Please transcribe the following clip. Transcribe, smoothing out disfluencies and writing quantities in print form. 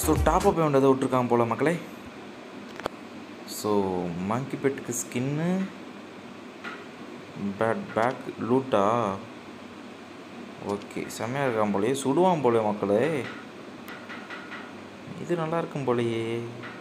So top up வேண்டதை விட்ருக்கான் போல் மக்களே. So மங்கி பெட்டுக்கு skin, back லூட்டா. Okay, செம்மையாக இருக்கான் போலையே, சுடுவான் போலே மக்களே. இது நல்லா இருக்கும் போலையே.